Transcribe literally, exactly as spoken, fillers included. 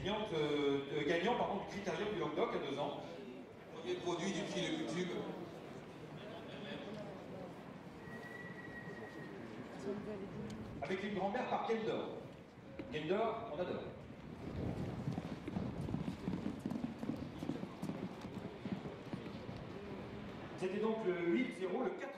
gagnante, euh, gagnant pardon, du Critérium du Languedoc à deux ans. Premier produit du prix de coutume. Avec une grand-mère par Kendor. Kendor, on adore. C'était donc le huit zéro, le quatorze.